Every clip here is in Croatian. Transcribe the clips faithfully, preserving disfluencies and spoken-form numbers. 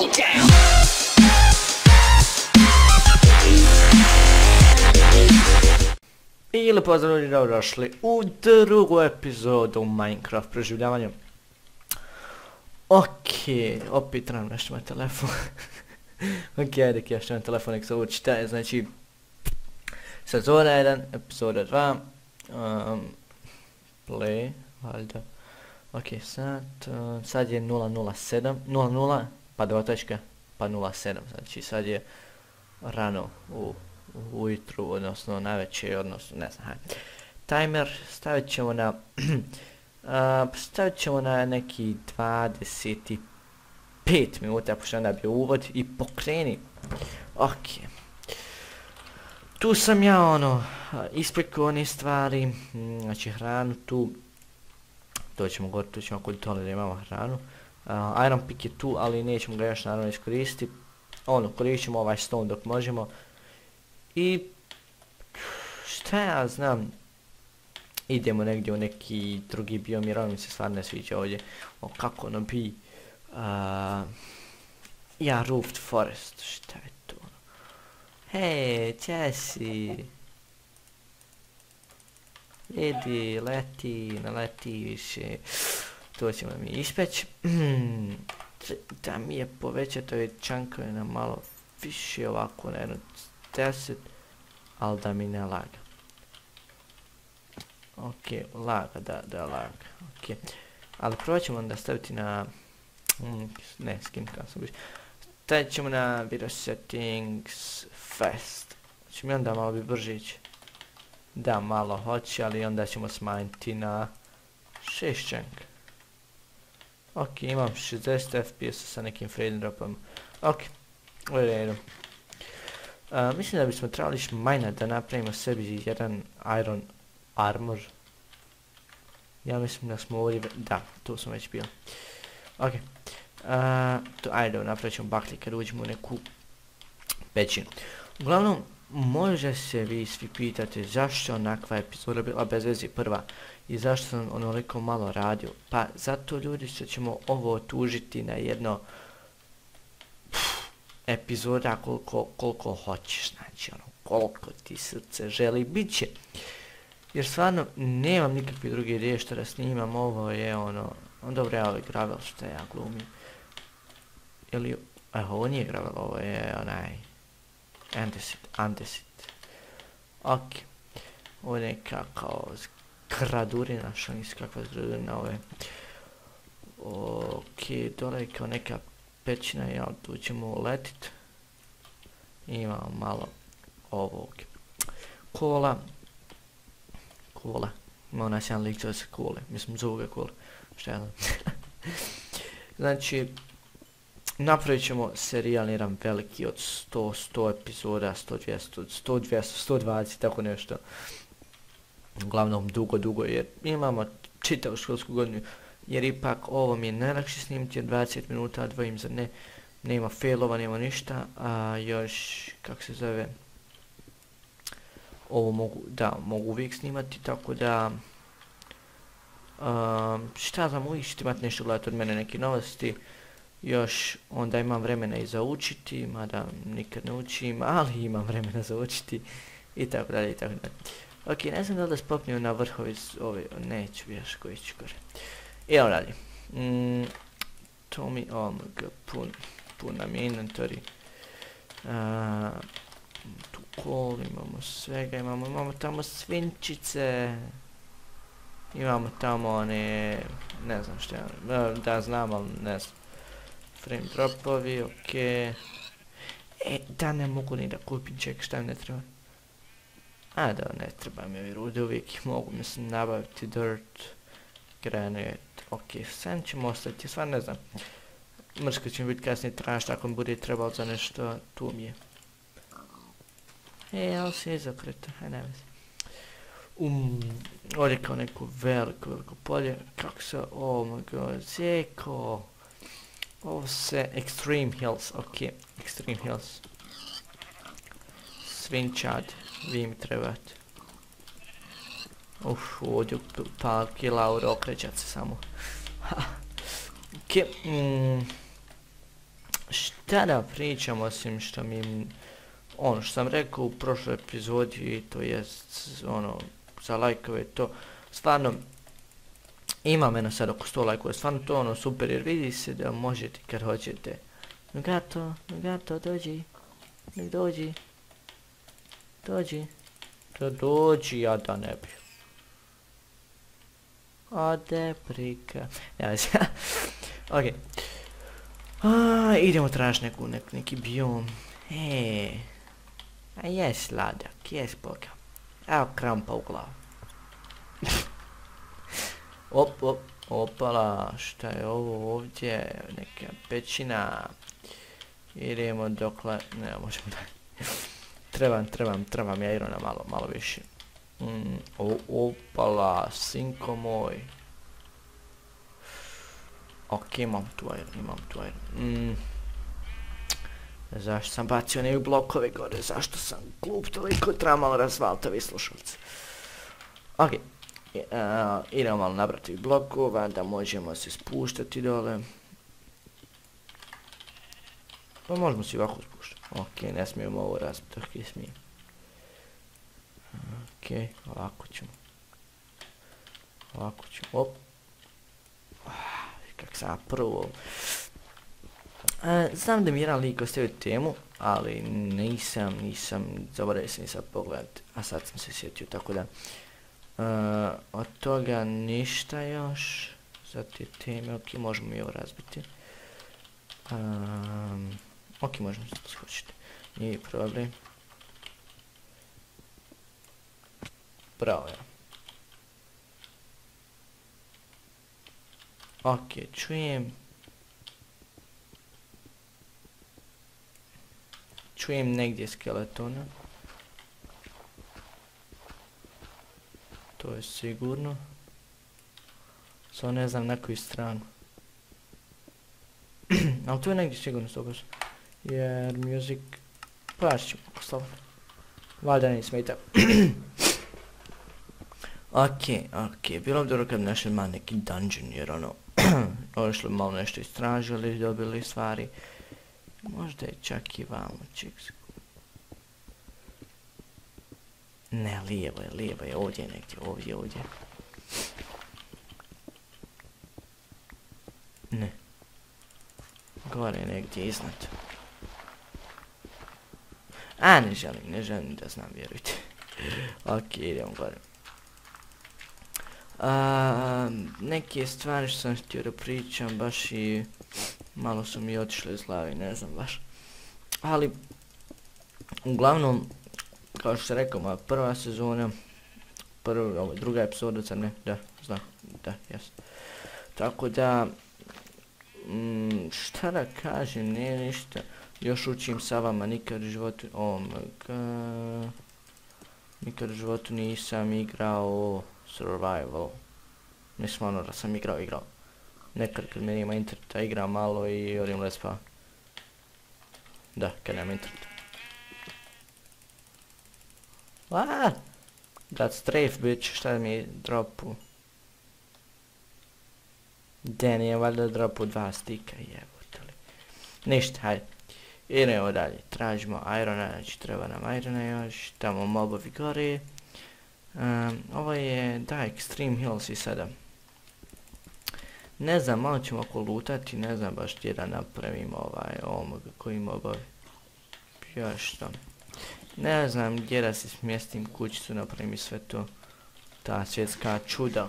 go down. Ili pozdrav ljudi, dobrodošli u drugu epizodu Minecraft preživljavanja. Okej, opet trebam nešto na telefon. Okej, ajde kje što na telefon, nek se uči šta je, znači sezona jedan, epizoda dva, um, play, valjda. Okej, sad, uh, sad je nula nula sedam, nula nula, pa dva točka, pa nula sedam, znači sad je rano u ujutru, odnosno navečer, odnosno ne znam, hajde. Timer stavit ćemo na, uh, stavit ćemo na neki dvadeset pet minuta, pošto onda bio uvod i pokreni. Ok. Tu sam ja ono, ispekao one stvari, znači hranu tu, to ćemo govoriti, tu ćemo kod tole da imamo hranu. Uh, Iron pick je tu, ali nećemo ga još naravno iskoristiti. Ono, koristit ćemo ovaj stone dok možemo. I šta ja znam, idemo negdje u neki drugi biom jer ono mi se stvarno ne sviđa ovdje. O kako ono bi, uh, ja roofed forest, šta je to? Hej, če si? Idi, leti, ne leti više. To ćemo mi ispeći. Da mi je povećati ove čankove na malo više ovako, na jedno deset, ali da mi ne laga. Ok, laga, da, da laga, ok. Ali provat ćemo onda staviti na, mm, ne, skin cancel biš. Stavit ćemo na video settings, fast. Znači mi onda malo bi brže ići. Da, malo hoće, ali onda ćemo smanjiti na šest čank. Ok, imam šezdeset F P S sa nekim frame dropom. Ok, u redu. Uh, mislim da bismo trebali ići majnat da napravimo sebi jedan iron armor. Ja mislim da smo ovdje, da, tu smo već bili. Ok, uh, to, ajde, napravit ćemo baklje kad uđemo u neku pećinu. Uglavnom, možda se vi svi pitate zašto onakva epizoda bila bez veze prva i zašto sam onoliko malo radio. Pa zato ljudi što ćemo ovo tužiti na jedno epizoda koliko, koliko hoćeš, znači ono, koliko ti srce želi, bit će. Jer stvarno nemam nikakve druge ideje što da snimam, ovo je ono, on dobro je ovaj gravel što ja glumim. Ili, evo, ovo nije gravel, ovo je onaj, andesit, andesit. Ok, ovo je neka kao zgradurina, što nisi kakva zgradurina, ovo je. Ok, dole je kao neka pećina, ja tu ćemo uletit. Imamo malo ovog kola. Kola. Ima nas jedan lik zove se Kole. Mislim zovu ga Kole. Šta je znam. Znači, napravit ćemo serijal jedan veliki od sto, sto epizoda, sto, dvjesto, sto, dvjesto, sto dvadeset, tako nešto. Uglavnom dugo, dugo jer imamo čitavu školsku godinu. Jer ipak ovo mi je najlakše snimiti od dvadeset minuta, dvojim za ne, nema failova, nema ništa, a još, kako se zove, ovo mogu, da, mogu uvijek snimati, tako da, um, šta znam, uvijek ćete imati nešto gledati od mene, neke novosti, još onda imam vremena i za učiti, mada nikad ne učim, ali imam vremena za učiti, i tako dalje, i tako dalje. Ok, ne znam da li da spopnem na vrhovi ove, neću još koji ću gore. Evo dalje, mm, to mi, omg, pun, pun nam je inventory, uh, tu kol, imamo svega, imamo, imamo tamo svinčice, imamo tamo one, ne znam što ja, da znam, ali ne znam, frame dropovi, okej, okay. E, da ne mogu ni da kupim, ček, šta mi ne treba, a da ne treba mi ovi rude, uvijek mogu, mislim, nabaviti dirt, granite, ok, sad ćemo ostaviti, stvarno ne znam, mrsko će mi biti kasnije tražiti ako mi bude trebalo za nešto, tu mi je. E, ali se je zakreto, aj ne vezi. Um, ovdje kao neko veliko, veliko polje, kako se, oh my god, zeko, ovo se, Extreme Hills, ok, Extreme Hills. Svinčad, vi mi trebate. Uf, ovdje pa kilaur okrećat se samo. Ok, mm, šta da pričam osim što mi, ono što sam rekao u prošloj epizodi, to jest, ono, za lajkove to, stvarno, ima mene sad oko sto lajkova, stvarno to ono super, jer vidi se da možete kad hoćete. Gato, gato, dođi, nek dođi, dođi, da dođi, ja da ne bi. Ode prika, ja se, okej. A, idemo tražiti neku, nek, neki biom. E, a jes sladak, jes boga. Evo krampa u glavu. Op, op, opala, šta je ovo ovdje, neka pećina. Idemo dokle, ne možemo dalje. Trebam, trebam, trebam ja irona malo, malo više. Mm, o, opala, sinko moj. Ok, imam tu iron, imam tu iron. Mm. Zašto sam bacio ne blokove gore, zašto sam glup toliko, treba malo razvaliti ovi slušalci. Ok, uh, idemo malo nabrati blokova da možemo se spuštati dole. Pa možemo se ovako spuštati. Ok, ne smijemo ovo razbiti, ok, smijem. Ok, ovako ćemo. Ovako ćemo, op. Kak sam prvo. E, znam da mi jedan lik ostavio temu, ali nisam, nisam, zaboravio sam nisam pogledat, a sad sam se sjetio, tako da. E, od toga ništa još, za te teme, ok, možemo i ovo razbiti. Um, ok, možemo se skočiti, nije problem. Bravo, ja. Ok, čujem. Čujem negdje skeletona. To je sigurno. Samo ne znam na koju stranu. Ali to je negdje sigurno sto posto. Jer music... Plašit ćemo ako slobodno. Valjda ne smeta. Ok, ok. Bilo bi dobro kad našli malo neki dungeon jer ono... Ošli malo nešto istražili, dobili stvari. Možda je čak i vamo, čiks. Ne, lijevo je, lijevo je, ovdje je negdje, ovdje, ovdje. Ne. Gore je negdje iznad. A, ne želim, ne želim da znam, vjerujte. Ok, idemo gore. A, neke stvari što sam htio da pričam, baš i malo su mi otišle iz glavi, ne znam baš. Ali, uglavnom, kao što sam rekao, moja prva sezona, prva, ovo, druga epizoda, sad ne, da, znam, da, jes. Tako da, mm, šta da kažem, nije ništa, još učim sa vama, nikad u životu, oh my god, nikad u životu nisam igrao survival, mislim ono da sam igrao, igrao. Nekad kad mi nema interneta igram malo i odim lespa. Da, kad nema interneta. What? That strafe bitch, šta mi je dropu? Den je valjda dropu dva stika, jebotali. Ništa, hajde. Idemo dalje, tražimo irona, znači treba nam irona još, tamo mobovi gore. Um, ovo je, da, Extreme Hills i sada. Ne znam, malo ćemo oko lutati, ne znam baš gdje da napravim ovaj, ovoga koji mobovi. Još što. Ne znam gdje da se smjestim kućicu, napravim i sve to. Ta svjetska čuda.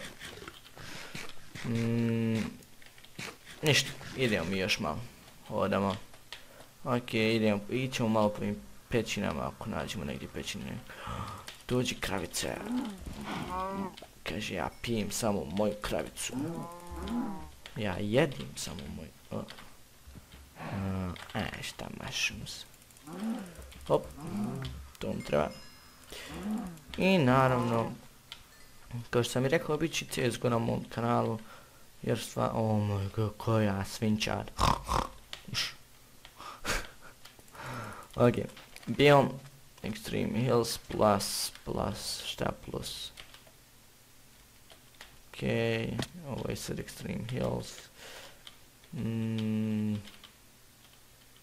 Mm, ništa, idemo mi još malo. Odamo. Ok, idemo, ićemo malo po ovim pećinama, ako nađemo negdje pećine. Dođi kravice. Kaže, ja pijem samo moju kravicu. Ja jedim samo moj... Oh. Uh, e, šta mushrooms. Hop. To mi treba. I naravno, kao što sam i rekao, bit će C S G O na mom kanalu. Jer sva... Oh moj god, koja svinčar. Ok. Biom Extreme Hills plus, plus, šta plus? Ok, ovo je sad Extreme Hills. Mm.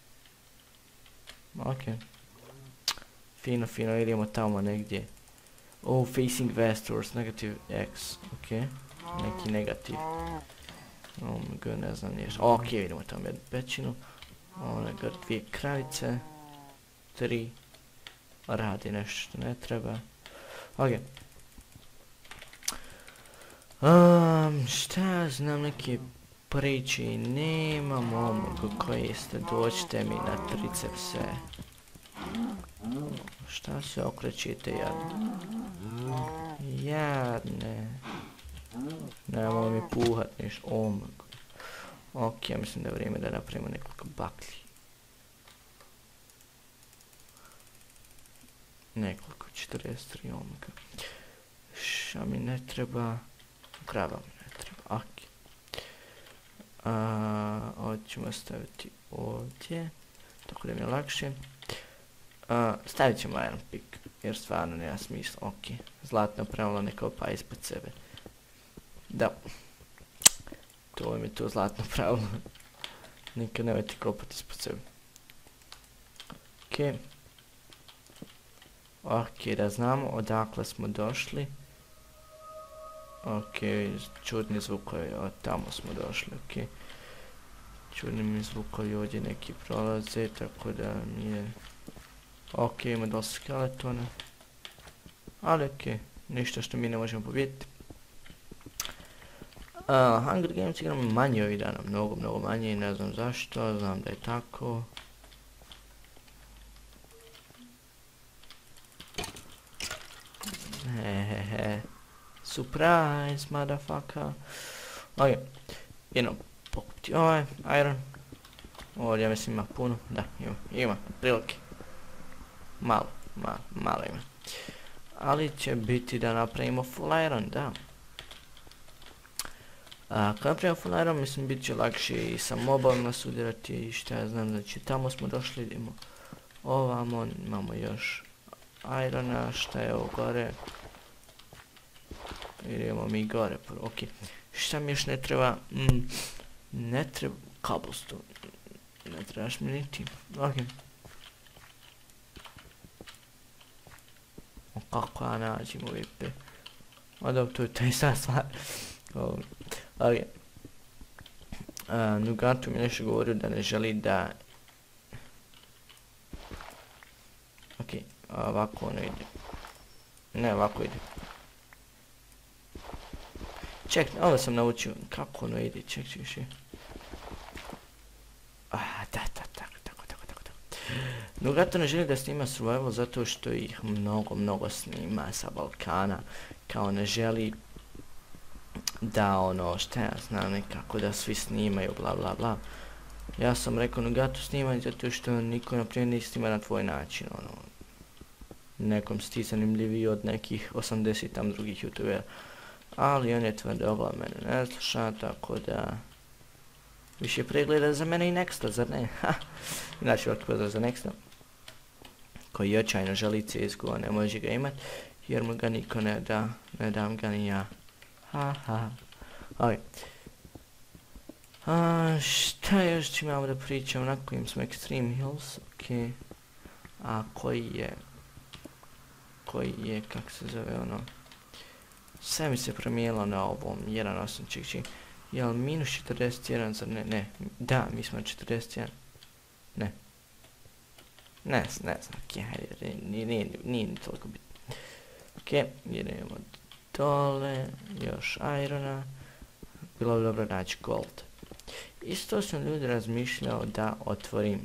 Ok. Fino, fino, idemo tamo negdje. Oh, facing westwards, negative x, ok. Neki negativ. Oh my god, ne znam nije. Ok, vidimo tamo jednu pećinu. One ga dvije kravice. Tri. Radi nešto što ne treba. Ok. Um, šta ja znam, neke priče nemam, omogu koji ste, dođite mi na tricepse. Šta se okrećite jadne? Jadne. Nemoj mi puhat niš, omogu. Ok, ja mislim da je vrijeme da napravimo nekoliko baklji. Nekoliko, četrdeset tri omoga. Šta mi ne treba? Krava mi ne treba, ok. A, ovdje ćemo staviti ovdje, tako da mi je lakše. A, stavit ćemo iron pick, jer stvarno nema smisla, ok. Zlatno pravilo ne kopa ispod sebe. Da. To mi je to zlatno pravilo. Nikad nemojte kopati ispod sebe. Ok. Ok, da znamo odakle smo došli. Ok, čudni zvukovi, od tamo smo došli, ok. Čudni mi zvukovi ovdje neki prolaze, tako da mi je... Ok, ima dosta skeletona. Ali ok, ništa što mi ne možemo pobijediti. Uh, Hunger Games igramo manje ovih dana, mnogo, mnogo manje i ne znam zašto, znam da je tako. Hehehe. Surprise, motherfucker. Ok, jedno pokupiti ovaj, iron. Ovdje ja mislim ima puno, da, ima, ima, prilike. Malo, malo, malo ima. Ali će biti da napravimo full iron, da. A kad napravimo full iron, mislim bit će lakše i sa mobom nasudirati i šta ja znam, znači tamo smo došli, idemo ovamo, imamo još irona, šta je ovo gore. Idemo mi gore, ok. Šta mi još ne treba? Mm, ne treba cobblestone. Ne trebaš mi niti. Ok. O, kako ja nađem uvijek te. O, dobro, to je ta ista stvar. Ok. Uh, Nugatu mi nešto govorio da ne želi da... Ok, ovako ono ide. Ne, ovako ide. Ček, ovo sam naučio, kako ono ide, ček, ček, ček. Ah, da, da, tako, tako, tako, tako, tako. Nugatu ne želi da snima survival zato što ih mnogo, mnogo snima sa Balkana. Kao ne želi da ono, šta ja znam, nekako da svi snimaju, bla, bla, bla. Ja sam rekao, Nugatu snimaj zato što niko naprijed ne snima na tvoj način, ono. Nekom si ti zanimljiviji od nekih osamdeset tam drugih youtubera. Ali on je tvrdoglav, mene ne sluša, tako da... Više pregleda za mene i Nexta, zar ne? Znači, ovdje pozdrav za Nexta. Koji očajno želi C S G O, ne može ga imat, jer mu ga niko ne da, ne dam ga ni ja. Ha, ha. Ok. A, šta još imamo da pričam, na kojim smo Extreme Hills, ok. A koji je... Koji je, kak se zove ono... Sve mi se promijenilo na ovom, jedan osam, ček, ček. Jel minus četrdeset jedan, zar ne, ne, da, mi smo četrdeset jedan. Ne. Ne, ne znam, ok, hajde, nije, nije, nije ni toliko bitno. Ok, idemo dole, još irona. Bilo bi dobro naći gold. Isto sam ljudi razmišljao da otvorim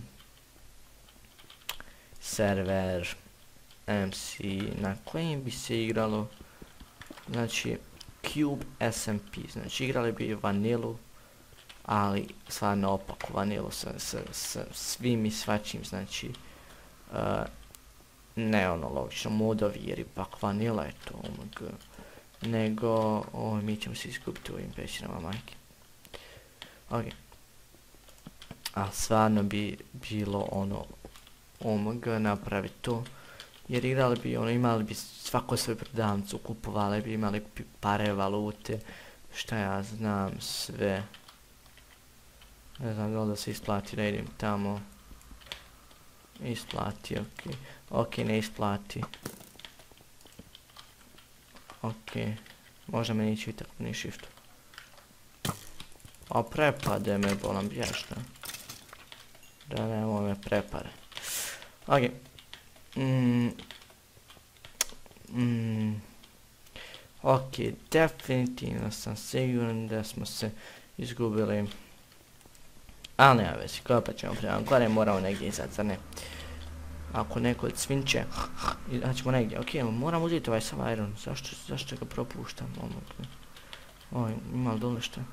server M C na kojem bi se igralo. Znači, Cube S M P, znači igrali bi vanilu, ali stvarno opaku vanilu sa, sa, sa svim i svačim, znači, uh, ne ono logično modovi jer ipak vanila je to, omg, nego, o, mi ćemo se izgubiti u ovim pećinama, majke. Ok. A stvarno bi bilo ono, omg, napraviti to. Jer igrali bi, ono, imali bi svako svoju prodavnicu, kupovali bi, imali pare, valute, šta ja znam, sve. Ne znam da li da se isplati da idem tamo. Isplati, okej. Okay. Okej, okay, ne isplati. Okej. Okay. Možda me neće tako ni shiftu. A prepade me, bolam bješta. Da nemoj me prepade. Okej. Okay. Mm. Mm. Okej, okay, definitivno sam siguran da smo se izgubili. Ali nema već, kopat ćemo prema gore, moramo negdje izad, zar ne? Ako neko od svinče, izaćemo negdje. Okej, okay, moram uzeti ovaj sav iron, zašto, zašto ga propuštam? Oj, ima li dole šta?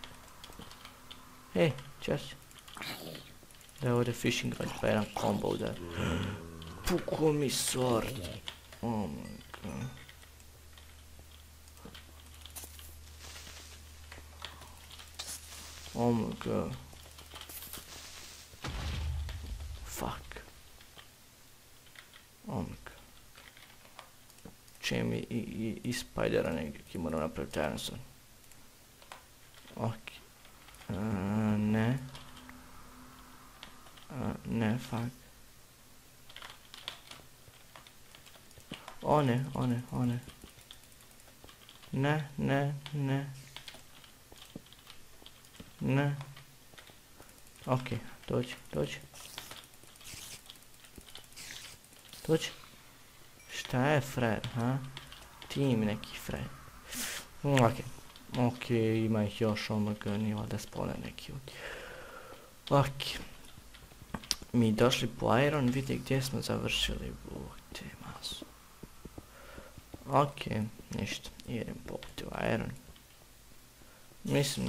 Hej, čas. Da je ovdje fishing rod, pa jedan combo udar. Puko mi sword. Oh my god. Oh my god. Fuck. Oh my god. Če mi i, i, i spidera negdje ki moram napraviti jedan son. Ok. Uh, ne. Uh, ne, fuck. One, one, one. Ne, ne, ne. Ne. Ok, dođi, dođi. Dođi. Šta je frajer, ha? Ti mi neki frajer. Ok. Ok, ima ih još, oh my god, nije valjda spole neki ovdje. Ok. Mi došli po iron, vidi gdje smo završili. Bog te masu. Ok, ništa, idem popiti u iron. Mislim...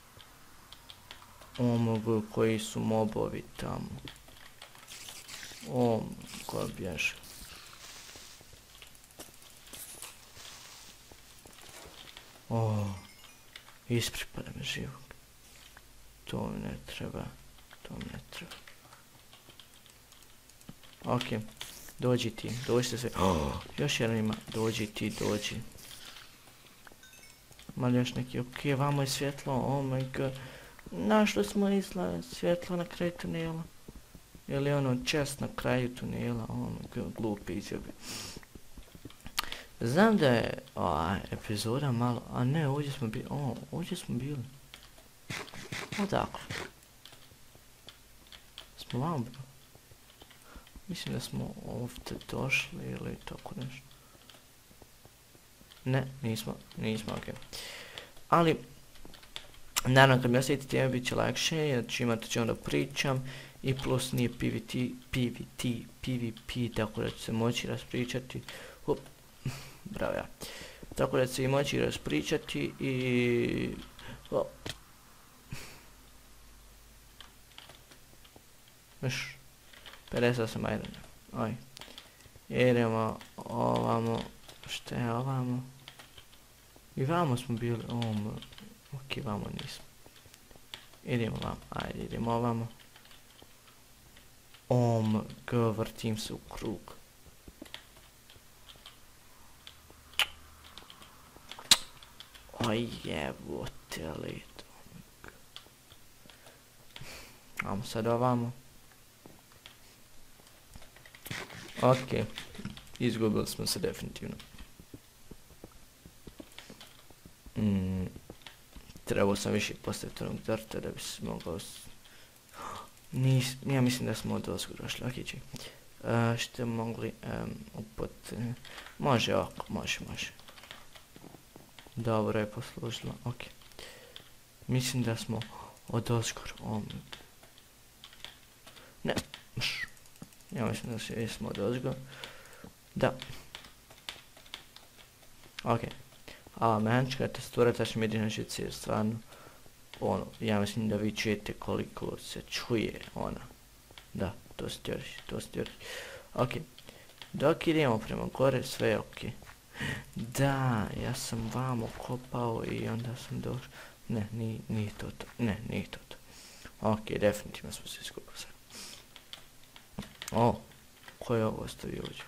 Oh my god, koji su mobovi tamo. Oh my god, bježe. Oh, ispripada me živog. To mi ne treba, to mi ne treba. Ok, dođi ti, dođite sve. Oh, još jedan ima, dođi ti, dođi. Mali još neki, ok, vamo je svjetlo, oh my god. Našli smo izla svjetlo na kraju tunela. Ili ono chest na kraju tunela, oh my god, glupi izjavi. Znam da je ova epizoda malo, a ne, ovdje smo bili, o, ovdje smo bili. Odakle? Smo vam bili? Mislim da smo ovdje došli ili tako nešto. Ne, nismo, nismo, okej. Okay. Ali, naravno kad mi osjetite tijeme bit će lakše, jer ću imati će onda pričam. I plus nije P V T, P V T, P V P, tako da ću se moći raspričati. Hop. Bravo ja. Tako da ću se i moći raspričati i... Oh. Još. pedeset osam iron. Oj. Idemo ovamo. Šta je ovamo? I vamo smo bili. Ovamo. Ok, vamo nismo. Idemo vamo. Ajde, idemo ovamo. Om, g, vrtim se u krug. Oj, jebote lit. Ajmo sad ovamo. Ok, izgubili smo se definitivno. Mm, trebao sam više postaviti onog drta da bi se mogao... Nis, ja mislim da smo od ozgo došli, ok, ček. Uh, što mogli um, upot... Uh, može ovako, može, može. Dobro je poslužilo, ok. Mislim da smo od ozgor, oh, ne, mš. Ja mislim da se jesmo od ozgo. Da. Ok. A mehančka testura, tačno mi jedina žica je stvarno... Ono, ja mislim da vi čujete koliko se čuje ona. Da, to se tjoriš, to se tjoriš. Ok. Dok idemo prema gore, sve je ok. Da, ja sam vamo kopao i onda sam došao. Ne, nije, nije to to. Ne, nije to to. Ok, definitivno smo se skupili sad. O, ko je ovo ostavio ovdje?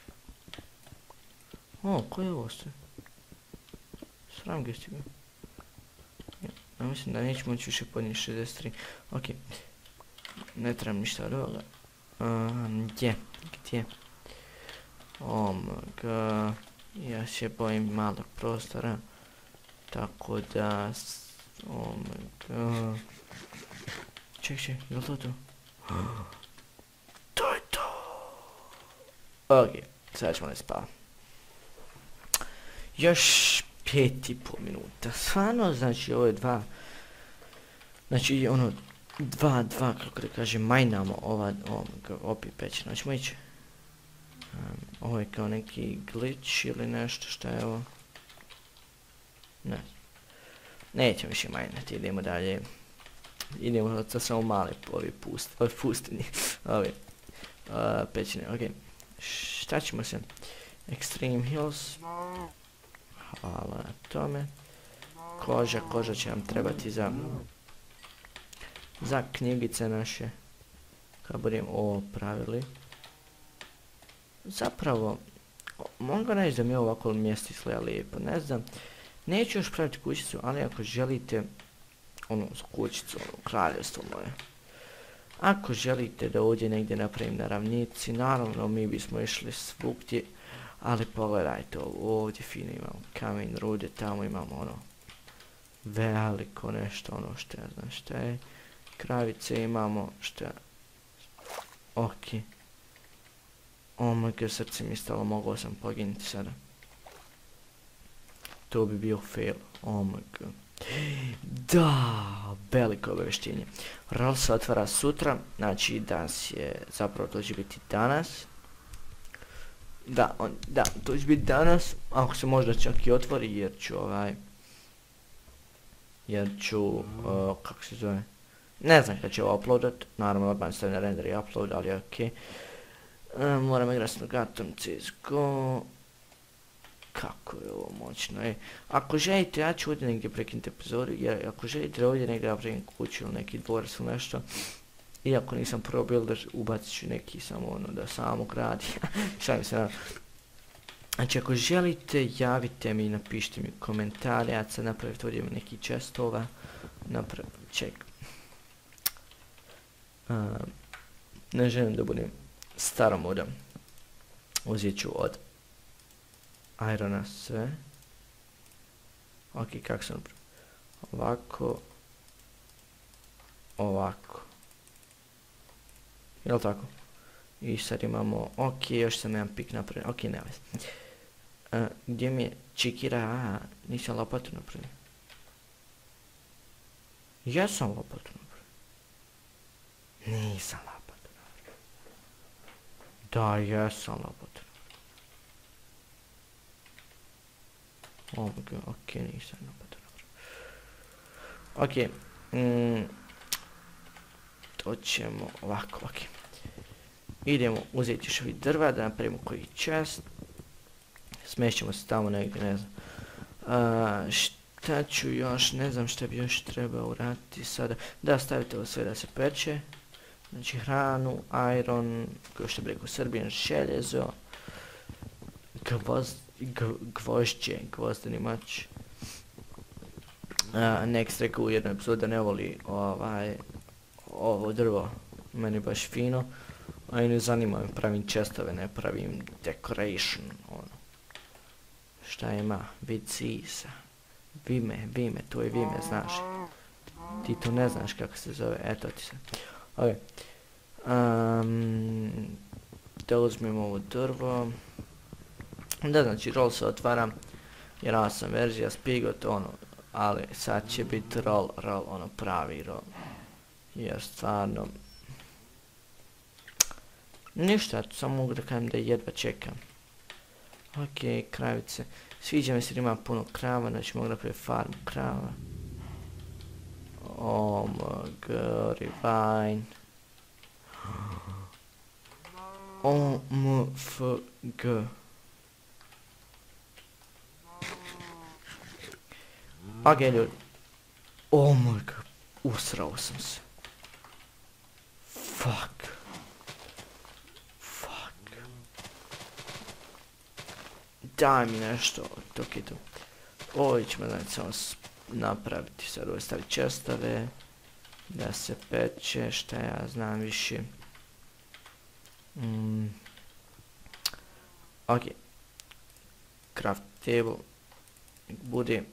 O, ko je ovo ostavio? Sram ga ste bio. Ja mislim da neću moći više podnijeti šezdeset tri. Ok. Ne trebam ništa od ovoga. Gdje? Gdje? Oh my god. Ja se bojim malog prostora. Tako da... Oh my god. Ček, ček, je li to to? To je to! Ok, sad ćemo ne spava. Još pet i pol minuta. Stvarno, znači ovo je dva... Znači ono... Dva, dva, kako da kažem, majnamo ova... Opet pećina. Hoćemo ići? Um, ovo je kao neki glitch ili nešto, šta je ovo? Ne. Nećemo više majnati, idemo dalje. Idemo to samo male ovi pust, ovi pustini, ovi uh, pećine, okej. Okay. Šta ćemo se? Extreme Hills. Hvala na tome. Koža, koža će nam trebati za... Za knjigice naše. Kad budemo ovo pravili. Zapravo, mogu reći da mi ovako mjesto izgleda lijepo, ne znam. Neću još praviti kućicu, ali ako želite, ono, kućicu, ono, kraljevstvo moje. Ako želite da ovdje negdje napravim na ravnici, naravno mi bismo išli svugdje, ali pogledajte ovo, ovdje fino imamo kamen, rude, tamo imamo ono, veliko nešto, ono što ja znam šta je. Kravice imamo, šta, ok. Oh my god, srce mi stalo, mogao sam poginuti sada. To bi bio fail, oh my god. Da, veliko obavještenje. Rol se otvara sutra, znači danas je, zapravo to će biti danas. Da, on, da, to će biti danas, ako se možda čak i otvori, jer ću ovaj... Jer ću, uh, kako se zove? Ne znam kada ću ovo uploadat, naravno odmah stavim na render i upload, ali okej. Okay. Uh, moram igrati s Nogatom C S G O. Kako je ovo moćno, ej. Ako želite, ja ću ovdje negdje prekinuti epizodu, jer ako želite ovdje negdje napravim kuću ili neki dvorac ili nešto, iako nisam pro builder, ubacit ću neki samo ono da samo gradi. Šalim se, naravno. Znači ako želite, javite mi i napišite mi komentare, ja ću sad napraviti ovdje neki chestova. Napravim, ček. Uh, ne želim da budem staromodam. Uzet ću od irona sve. Ok, kako sam napravio? Ovako. Ovako. Jel' tako? I sad imamo, ok, još sam jedan pik napravio, ok, nema veze. Uh, gdje mi je čikira, a, nisam lopatu napravio. Ja sam lopatu napravio. Nisam lopatu napravio. Da, ja sam lopatu napravio. Oh my god, ok, nisam lopatu napravio. Ok, mm, to ćemo ovako, ok. Idemo uzeti još ovih drva da napravimo koji chest. Smešćemo se tamo negdje, ne znam. Uh, šta ću još, ne znam šta bi još trebao uraditi sada. Da, stavite ovo sve da se peče. Znači hranu, iron, kao što bi rekao Srbijan, željezo. Gvoz, gvožđe, gvozdeni mač. Uh, Next rekao u jednoj epizodi da ne voli ovaj, ovo drvo. Meni baš fino. A i ne zanima me, pravim chestove, ne pravim decoration, ono. Šta ima? Vid sisa. Vime, vime, to je vime, znaš. Ti to ne znaš kako se zove, eto ti se. Ok. Um, da uzmemo ovo drvo. Da, znači, roll se otvara. Jer ja sam verzija Spigot, ono, ali sad će biti roll, roll, ono, pravi roll. Jer stvarno... Ništa, samo mogu da kažem da jedva čekam. Ok, kravice. Sviđa mi se da ima puno krava, znači mogu napraviti farmu krava. Oh my god, revive. O M F G. Ok, ljudi. Oh my god, usrao sam se. Fuck. Daj mi nešto, dok je tu. Ovo ćemo znači samo napraviti, sad ovo staviti chestove, da se peče, šta ja znam više. Mm. Ok. Craft table. Bude.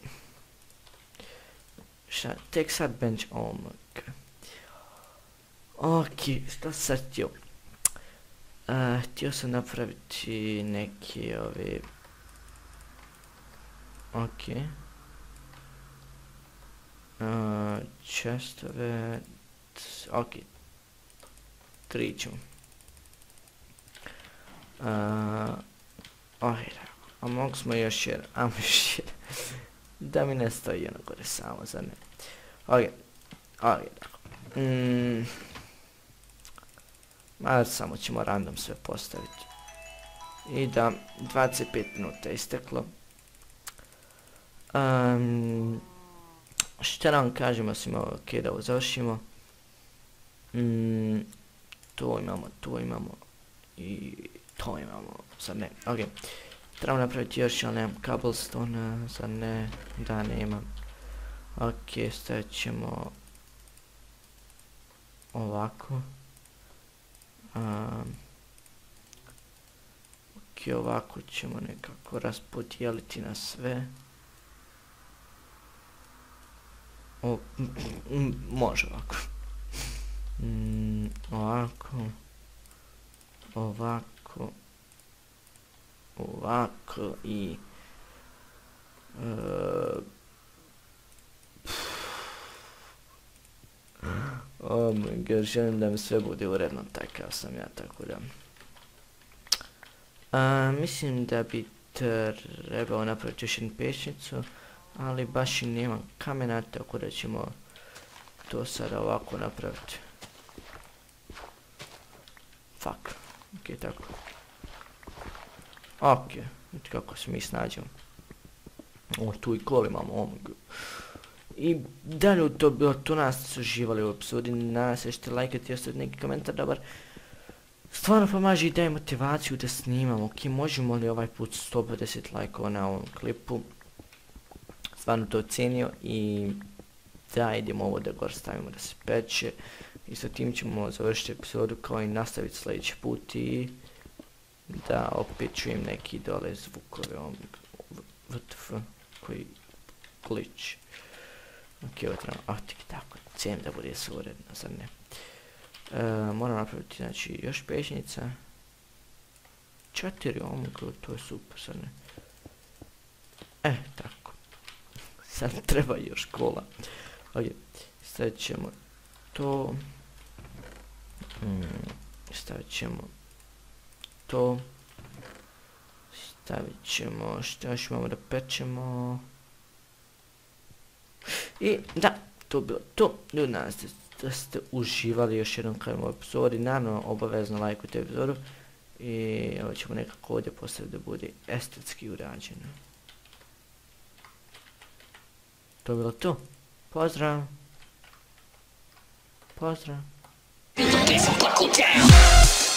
Šta, tek sad bench, oh my god. Ok, šta sad htio? Uh, htio sam napraviti neke ove... Ok. Uh, chestove... Ok. Tri ćemo. Uh, Ojde, a mogu smo još jedan, ajmo još jedan. Da mi ne stoji ono gore samo, zar ne? Ok, ok, tako. Mm. Ma samo ćemo random sve postaviti. I da, dvadeset pet minuta je isteklo. Um, šta da vam kažemo, osim ovo, ok, da ovo završimo. Mm, to imamo, to imamo. I to imamo, sad ne, ok. Trebamo napraviti još, ali nemam cobblestone, sad ne, da nemam. Ok, stavit ćemo ovako. Um, ok, ovako ćemo nekako raspodijeliti na sve. O, m, m, može ovako. Mm, ovako. Ovako. Ovako i... Uh, oh my god, želim da mi sve bude uredno, takav sam ja, tako da... Uh, mislim da bi trebao napraviti još jednu pećnicu, ali baš i nemam kamena, tako da ćemo to sada ovako napraviti. Fuck. Ok, tako. Ok, vidite kako se mi snađemo. O, tu i kol imamo, oh my god. I dalje to bilo, tu nas su uživali u epizodi, nadam se ćete lajkati i ostaviti neki komentar, dobar. Stvarno pomaže i daje motivaciju da snimam, ok, možemo li ovaj put sto pedeset lajkova na ovom klipu. Stvarno to ocenio i da idemo ovo da gore stavimo da se peče. I sa tim ćemo završiti epizodu kao i nastaviti sljedeći put i da opet čujem neki dole zvukove ovom V T F koji glitch. Ok, ovo trebamo, ah tik tako, cijenim da bude sve uredno, zar ne. E, moram napraviti znači još pećnica. Četiri omoga, to je super, zar ne. E, tako. Sad treba još kola. Ok, stavit ćemo to. Hmm, stavit ćemo to. Stavit ćemo, što još imamo da pečemo. I da, to bilo to. Ljudi, nadam se da ste uživali još jednom krajem u epizodi. Naravno, obavezno lajkujte epizodu. I ovo ćemo nekako ovdje postaviti da bude estetski urađeno. To je bilo to. Pozdrav. Pozdrav.